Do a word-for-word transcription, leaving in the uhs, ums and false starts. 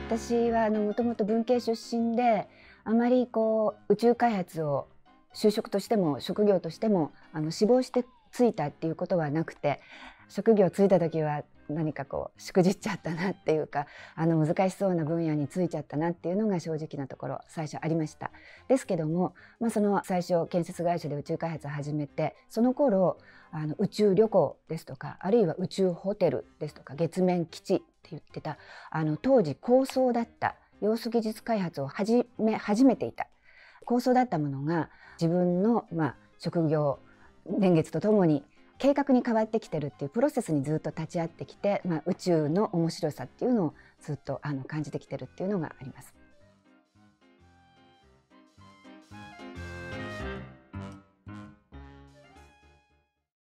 私はあのもともと文系出身で、あまりこう宇宙開発を就職としても職業としてもあの志望してついたっていうことはなくて、職業ついた時は何かこうしくじっちゃったなっていうか、あの難しそうな分野についちゃったなっていうのが正直なところ最初ありました。ですけども、まあ、その最初建設会社で宇宙開発を始めて、その頃あの宇宙旅行ですとか、あるいは宇宙ホテルですとか月面基地って言ってた、あの当時構想だったヨース技術開発を始め始めていた構想だったものが、自分の、まあ、職業年月とともに計画に変わってきてるっていうプロセスにずっと立ち会ってきて、まあ、宇宙の面白さっていうのをずっとあの感じてきてるっていうのがあります。